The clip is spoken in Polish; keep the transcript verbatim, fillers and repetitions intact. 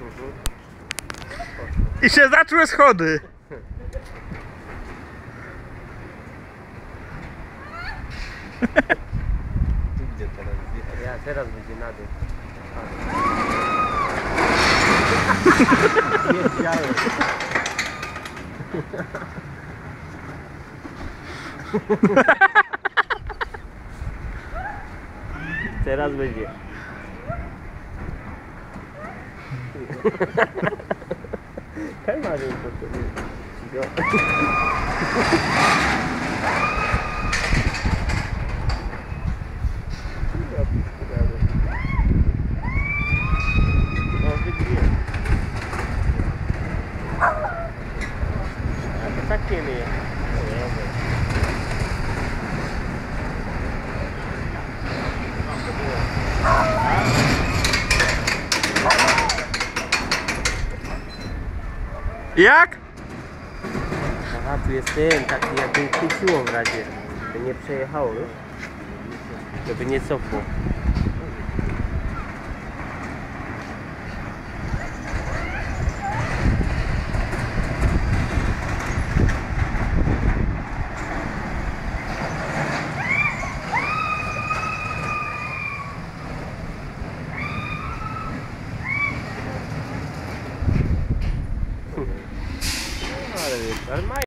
Mhm. I się zaczęły schody. Tu gdzie teraz? Ja teraz będzie na dół. Wiedziałem. Teraz będzie. Kamerę to tak nie myje. Jak? Aha, tu jest ten, taki jakby chwyciło w razie, by nie przejechało, wiesz? Żeby nie cofło. Ale, ale